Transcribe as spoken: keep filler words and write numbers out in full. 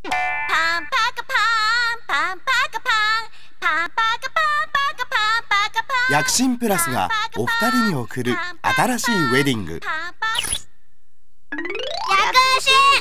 パンパカパンパンパカパンパンパカパンパカパンパカパン。 薬品プラスがお二人に贈る新しいウェディング。 薬品